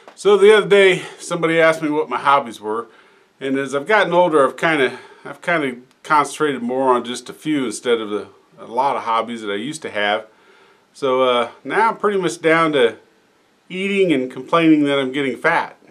So the other day, somebody asked me what my hobbies were, and as I've gotten older, I've kind of concentrated more on just a few instead of a lot of hobbies that I used to have. So now I'm pretty much down to eating and complaining that I'm getting fat.